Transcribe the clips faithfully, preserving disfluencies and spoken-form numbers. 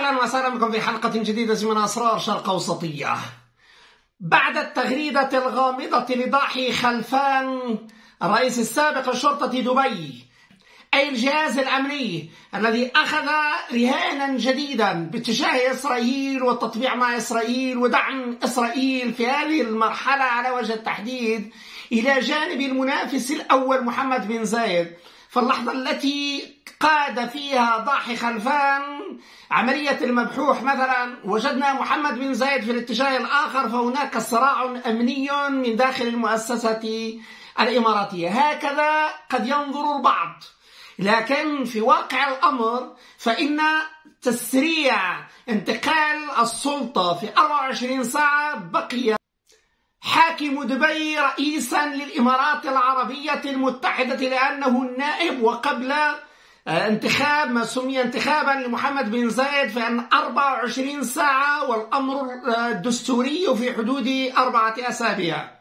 أهلا وسهلا بكم في حلقة جديدة من أسرار شرق أوسطية. بعد التغريدة الغامضة لضاحي خلفان الرئيس السابق لشرطة دبي، أي الجهاز الأمني الذي أخذ رهانا جديدا باتجاه إسرائيل والتطبيع مع إسرائيل ودعم إسرائيل في هذه المرحلة على وجه التحديد إلى جانب المنافس الأول محمد بن زايد، فاللحظة التي قاد فيها ضاحي خلفان عملية المبحوح مثلا وجدنا محمد بن زايد في الاتجاه الآخر، فهناك صراع أمني من داخل المؤسسة الإماراتية. هكذا قد ينظر البعض، لكن في واقع الأمر فإن تسريع انتقال السلطة في أربع وعشرين ساعة بقي حاكم دبي رئيسا للإمارات العربية المتحدة لأنه النائب، وقبل انتخاب ما سمي انتخابا لمحمد بن زايد فإن أربع وعشرين ساعة والأمر الدستوري في حدود أربعة أسابيع.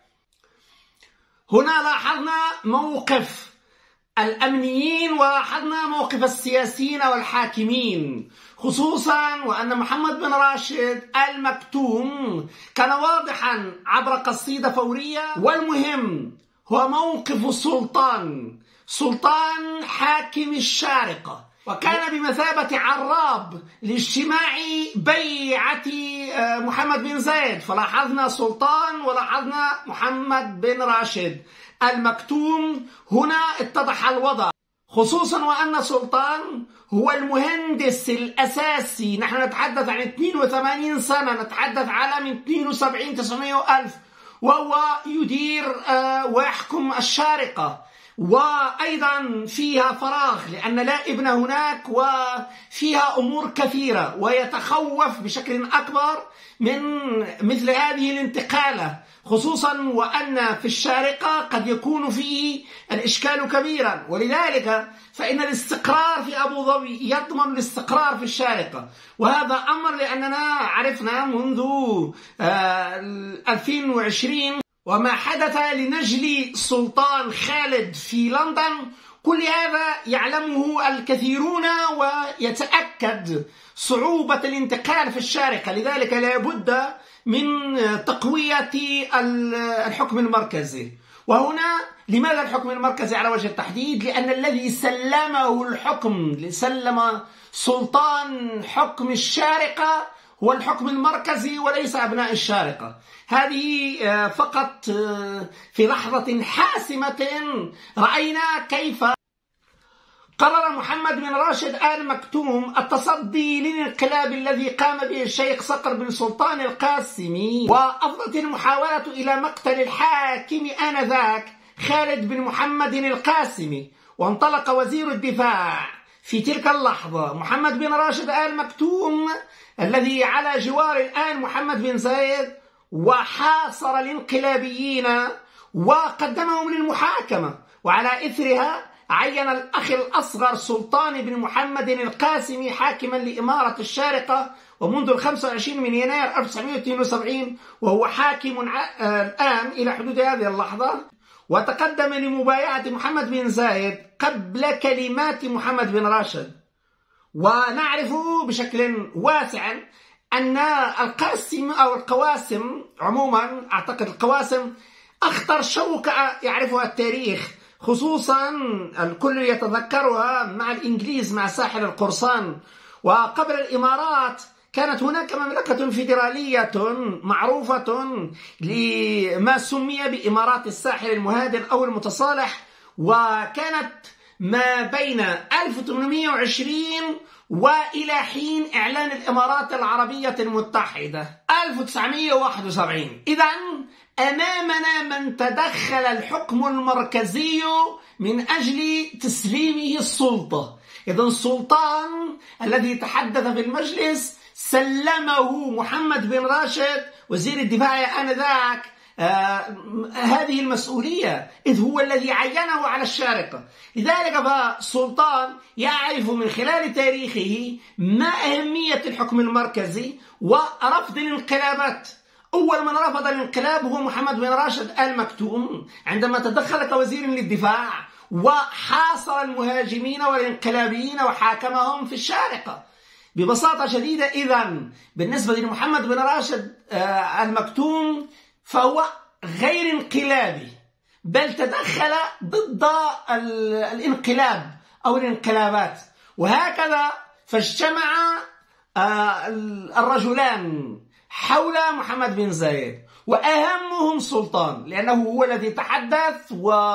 هنا لاحظنا موقف الأمنيين ولاحظنا موقف السياسيين والحاكمين، خصوصا وأن محمد بن راشد المكتوم كان واضحا عبر قصيدة فورية، والمهم هو موقف السلطان، سلطان حاكم الشارقة، وكان بمثابة عراب لاجتماع بيعة محمد بن زايد. فلاحظنا سلطان ولاحظنا محمد بن راشد المكتوم. هنا اتضح الوضع، خصوصا وأن سلطان هو المهندس الأساسي. نحن نتحدث عن اثنين وثمانين سنة، نتحدث على من اثنين وسبعين تسعمائة ألف، وهو يدير ويحكم الشارقة، وأيضا فيها فراغ لأن لا ابن هناك، وفيها أمور كثيرة، ويتخوف بشكل أكبر من مثل هذه الانتقالة، خصوصا وأن في الشارقة قد يكون فيه الإشكال كبيرا. ولذلك فإن الاستقرار في أبو ظبي يضمن الاستقرار في الشارقة، وهذا أمر لأننا عرفنا منذ ألفين وعشرين وما حدث لنجل السلطان خالد في لندن. كل هذا يعلمه الكثيرون ويتأكد صعوبة الانتقال في الشارقة، لذلك لا بد من تقوية الحكم المركزي. وهنا لماذا الحكم المركزي على وجه التحديد؟ لأن الذي سلمه الحكم، سلم سلطان حكم الشارقة، هو الحكم المركزي وليس أبناء الشارقة. هذه فقط في لحظة حاسمة رأينا كيف قرر محمد بن راشد آل مكتوم التصدي للانقلاب الذي قام به الشيخ صقر بن سلطان القاسمي، وأفضت المحاولة إلى مقتل الحاكم آنذاك خالد بن محمد القاسمي، وانطلق وزير الدفاع في تلك اللحظة محمد بن راشد آل مكتوم الذي على جوار الآن محمد بن زايد، وحاصر الانقلابيين وقدمهم للمحاكمة، وعلى إثرها عين الأخ الأصغر سلطان بن محمد القاسمي حاكما لإمارة الشارقة، ومنذ الخامس والعشرين من يناير ألف وتسعمائة واثنين وسبعين وهو حاكم الآن إلى حدود هذه اللحظة. وتقدم لمبايعة محمد بن زايد قبل كلمات محمد بن راشد. ونعرف بشكل واسع أن القاسم أو القواسم عموما، أعتقد القواسم أخطر شوكة يعرفها التاريخ، خصوصا الكل يتذكرها مع الإنجليز مع ساحل القرصان. وقبل الإمارات كانت هناك مملكة فيدرالية معروفة لما سمي بإمارات الساحل المهادن أو المتصالح، وكانت ما بين ألف وثمانمائة وعشرين وإلى حين إعلان الإمارات العربية المتحدة ألف وتسعمائة وواحد وسبعين. إذن أمامنا من تدخل الحكم المركزي من أجل تسليمه السلطة. إذن السلطان الذي تحدث في المجلس سلمه محمد بن راشد وزير الدفاع آنذاك آه هذه المسؤولية، إذ هو الذي عينه على الشارقة. لذلك فالسلطان يعرف من خلال تاريخه ما أهمية الحكم المركزي ورفض الانقلابات. أول من رفض الانقلاب هو محمد بن راشد آل مكتوم عندما تدخل كوزير للدفاع وحاصر المهاجمين والانقلابيين وحاكمهم في الشارقة. ببساطة شديدة إذن بالنسبة لمحمد بن راشد المكتوم فهو غير انقلابي، بل تدخل ضد الانقلاب أو الانقلابات. وهكذا فاجتمع الرجلان حول محمد بن زايد، وأهمهم سلطان، لأنه هو الذي تحدث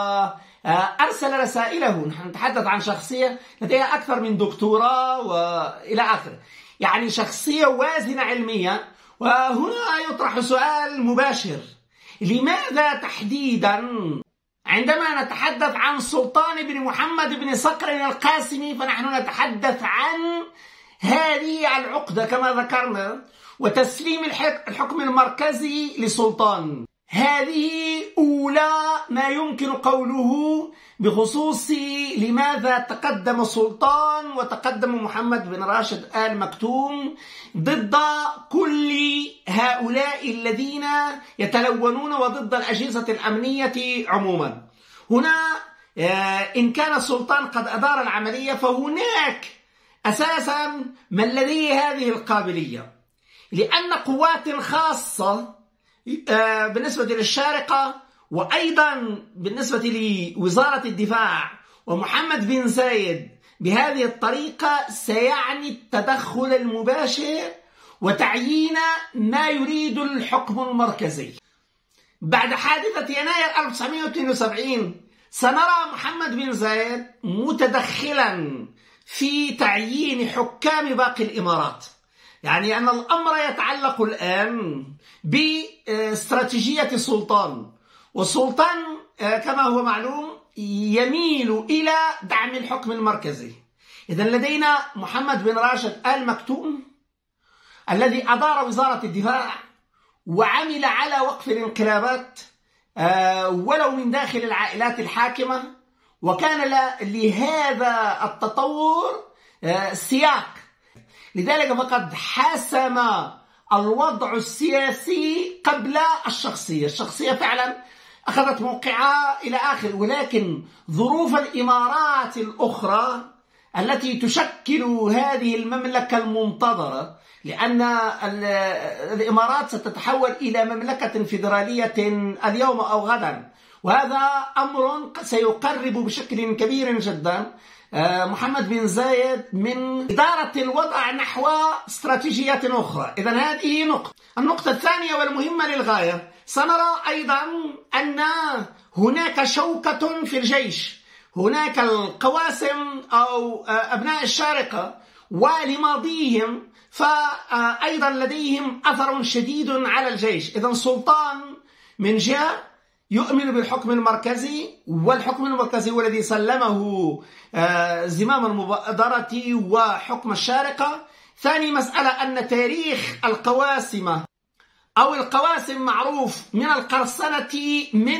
وأرسل رسائله. نحن نتحدث عن شخصية لديها أكثر من دكتوراه وإلى آخره، يعني شخصية وازنة علميا. وهنا يطرح سؤال مباشر: لماذا تحديدا عندما نتحدث عن سلطان بن محمد بن صقر القاسمي فنحن نتحدث عن هذه العقدة كما ذكرنا، وتسليم الحكم المركزي لسلطان؟ هذه أولى ما يمكن قوله بخصوص لماذا تقدم سلطان وتقدم محمد بن راشد آل مكتوم ضد كل هؤلاء الذين يتلونون وضد الأجهزة الأمنية عموما. هنا إن كان السلطان قد أدار العملية فهناك أساسا من لديه هذه القابلية، لأن قوات خاصة بالنسبة للشارقة وأيضا بالنسبة لوزارة الدفاع ومحمد بن زايد بهذه الطريقة سيعني التدخل المباشر وتعيين ما يريد الحكم المركزي. بعد حادثة يناير ألف وتسعمئة واثنين وسبعين سنرى محمد بن زايد متدخلا في تعيين حكام باقي الإمارات، يعني أن الأمر يتعلق الآن باستراتيجية السلطان، والسلطان كما هو معلوم يميل إلى دعم الحكم المركزي. إذن لدينا محمد بن راشد آل مكتوم الذي أدار وزارة الدفاع وعمل على وقف الانقلابات ولو من داخل العائلات الحاكمة، وكان لهذا التطور سياق. لذلك فقد حسم الوضع السياسي قبل الشخصية. الشخصية فعلا أخذت موقعها إلى آخر، ولكن ظروف الإمارات الأخرى التي تشكل هذه المملكة المنتظرة، لأن الإمارات ستتحول إلى مملكة فيدرالية اليوم أو غدا، وهذا أمر سيقرب بشكل كبير جدا محمد بن زايد من إدارة الوضع نحو استراتيجية أخرى. إذن هذه نقطة. النقطة الثانية والمهمة للغاية، سنرى أيضا أن هناك شوكة في الجيش. هناك القواسم أو أبناء الشارقة ولماضيهم فأيضا لديهم أثر شديد على الجيش. إذن سلطان من جهة يؤمن بالحكم المركزي، والحكم المركزي هو الذي سلمه زمام المبادرة وحكم الشارقة. ثاني مسألة أن تاريخ القواسمة أو القواسم معروف من القرصنة من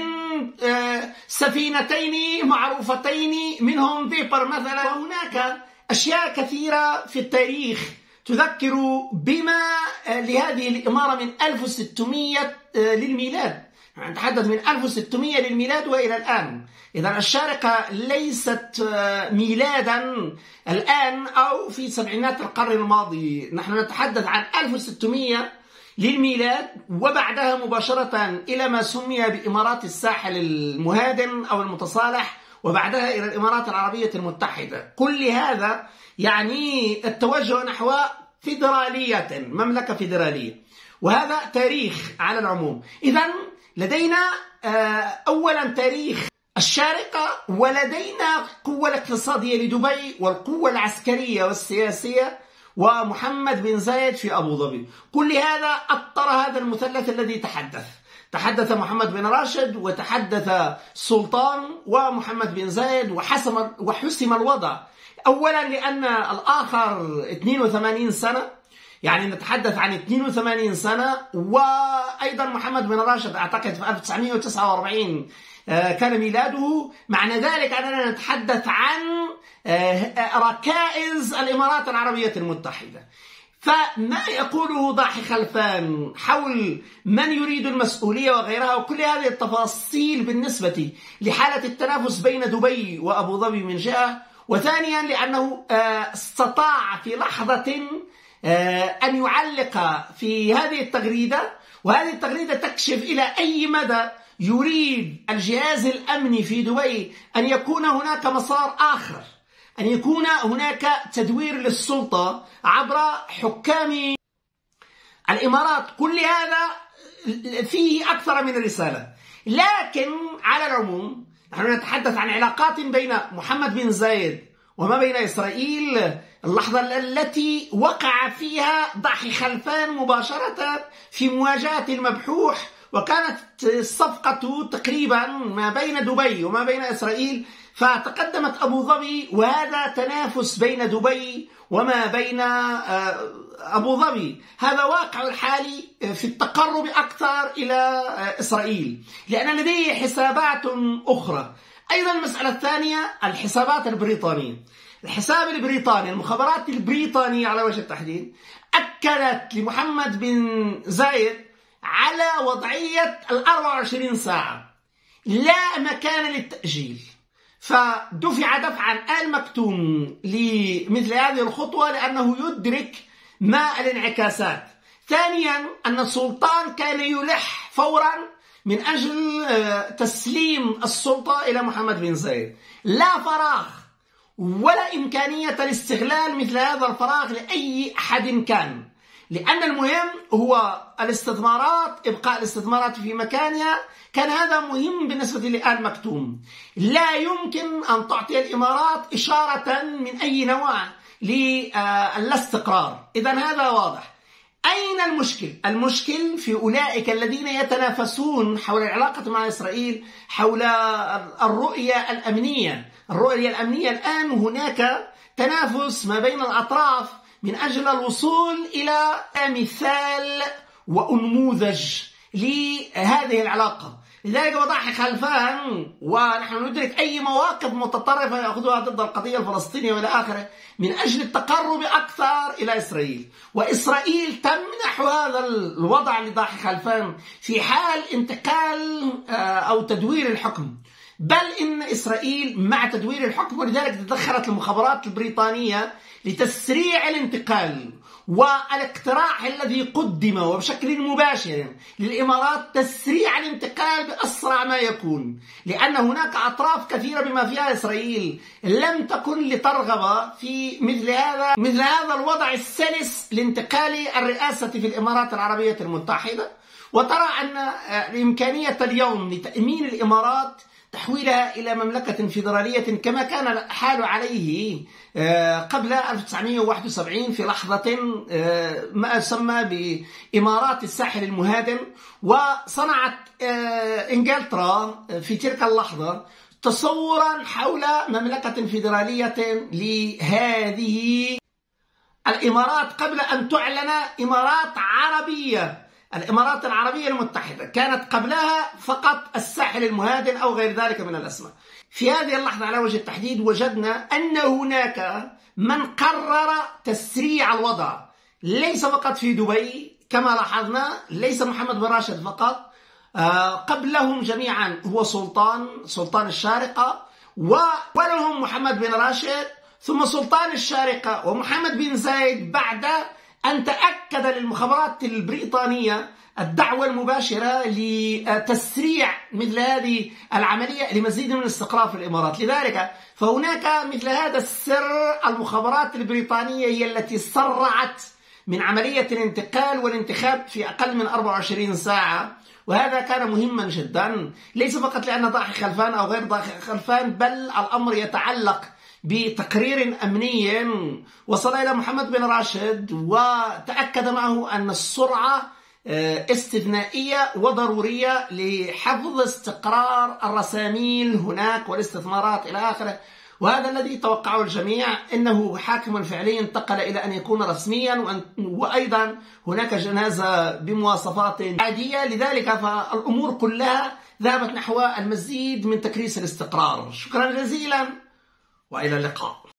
سفينتين معروفتين منهم فيبر مثلا، وهناك أشياء كثيرة في التاريخ تذكر بما لهذه الإمارة من ألف وستمئة للميلاد. نتحدث من ألف وستمئة للميلاد وإلى الآن. إذا الشارقة ليست ميلادا الآن أو في سبعينات القرن الماضي، نحن نتحدث عن ألف وستمئة للميلاد، وبعدها مباشرة إلى ما سمي بإمارات الساحل المهادن أو المتصالح، وبعدها إلى الإمارات العربية المتحدة. كل هذا يعني التوجه نحو فيدرالية، مملكة فيدرالية، وهذا تاريخ على العموم. إذن لدينا أولا تاريخ الشارقة، ولدينا القوة الاقتصادية لدبي والقوة العسكرية والسياسية ومحمد بن زايد في أبو ظبي. كل هذا أطر هذا المثلث الذي تحدث تحدث محمد بن راشد وتحدث سلطان ومحمد بن زايد، وحسم وحسم الوضع. أولا لأن الآخر اثنين وثمانين سنة، يعني نتحدث عن اثنين وثمانين سنة، وأيضا محمد بن راشد أعتقد في ألف وتسعمئة وتسعة وأربعين كان ميلاده. معنى ذلك أننا نتحدث عن ركائز الإمارات العربية المتحدة. فما يقوله ضاحي خلفان حول من يريد المسؤولية وغيرها، وكل هذه التفاصيل بالنسبة لحالة التنافس بين دبي وأبو ظبي من جهة، وثانيا لأنه استطاع في لحظة أن يعلق في هذه التغريدة، وهذه التغريدة تكشف إلى أي مدى يريد الجهاز الأمني في دبي أن يكون هناك مسار آخر، أن يكون هناك تدوير للسلطة عبر حكام الإمارات. كل هذا فيه أكثر من رسالة، لكن على العموم نحن نتحدث عن علاقات بين محمد بن زايد وما بين إسرائيل. اللحظة التي وقع فيها ضحي خلفان مباشرة في مواجهة المبحوح، وكانت الصفقة تقريبا ما بين دبي وما بين إسرائيل، فتقدمت أبو ظبي، وهذا تنافس بين دبي وما بين أبو ظبي. هذا واقع الحالي في التقرب أكثر إلى إسرائيل، لأن لديه حسابات أخرى. أيضا المسألة الثانية الحسابات البريطانية. الحساب البريطاني، المخابرات البريطانية على وجه التحديد، أكدت لمحمد بن زايد على وضعية الأربع وعشرين ساعة، لا مكان للتأجيل، فدفع دفعا آل مكتوم لمثل هذه الخطوة لأنه يدرك ما الانعكاسات. ثانيا أن السلطان كان يلح فورا من أجل تسليم السلطة إلى محمد بن زايد، لا فراغ ولا إمكانية لاستغلال مثل هذا الفراغ لأي أحد كان، لأن المهم هو الاستثمارات، إبقاء الاستثمارات في مكانها. كان هذا مهم بالنسبة لآل مكتوم. لا يمكن أن تعطي الإمارات إشارة من أي نوع للاستقرار. إذن هذا واضح. أين المشكل؟ المشكل في أولئك الذين يتنافسون حول العلاقة مع إسرائيل، حول الرؤية الأمنية. الرؤية الأمنية الآن هناك تنافس ما بين الأطراف من أجل الوصول إلى مثال ونموذج لهذه العلاقة. لذلك وضحي خلفان، ونحن ندرك أي مواقف متطرفة يأخذها ضد القضية الفلسطينية وإلى آخره من أجل التقرب أكثر إلى إسرائيل. وإسرائيل تمنح هذا الوضع لضحي خلفان في حال انتقال أو تدوير الحكم، بل إن إسرائيل مع تدوير الحكم، ولذلك تدخلت المخابرات البريطانية لتسريع الانتقال. والاقتراح الذي قدم وبشكل مباشر للإمارات تسريع الانتقال بأسرع ما يكون، لأن هناك أطراف كثيرة بما فيها إسرائيل لم تكن لترغب في مثل هذا مثل هذا الوضع السلس لانتقال الرئاسة في الإمارات العربية المتحدة، وترى أن إمكانية اليوم لتأمين الإمارات تحويلها إلى مملكة فيدرالية كما كان الحال عليه قبل ألف وتسعمئة وواحد وسبعين في لحظة ما يسمى بإمارات الساحل المهادن. وصنعت إنجلترا في تلك اللحظة تصورا حول مملكة فيدرالية لهذه الإمارات قبل أن تعلن إمارات عربية. الإمارات العربية المتحدة كانت قبلها فقط الساحل المهادن أو غير ذلك من الأسماء. في هذه اللحظة على وجه التحديد وجدنا أن هناك من قرر تسريع الوضع، ليس فقط في دبي كما لاحظنا، ليس محمد بن راشد فقط، قبلهم جميعا هو سلطان سلطان الشارقة، ولهم محمد بن راشد، ثم سلطان الشارقة ومحمد بن زايد بعد أن تأكد للمخابرات البريطانية الدعوة المباشرة لتسريع مثل هذه العملية لمزيد من الاستقرار في الإمارات. لذلك فهناك مثل هذا السر، المخابرات البريطانية هي التي سرعت من عملية الانتقال والانتخاب في أقل من أربع وعشرين ساعة، وهذا كان مهما جدا، ليس فقط لأن ضحي خلفان أو غير ضحي خلفان، بل الأمر يتعلق بتقرير أمني وصل إلى محمد بن راشد وتأكد معه أن السرعة استثنائية وضرورية لحفظ استقرار الرساميل هناك والاستثمارات إلى آخره. وهذا الذي توقعه الجميع، إنه حاكم فعلي انتقل إلى أن يكون رسميا، وأيضا هناك جنازة بمواصفات عادية. لذلك فالأمور كلها ذهبت نحو المزيد من تكريس الاستقرار. شكرا جزيلا وإلى اللقاء.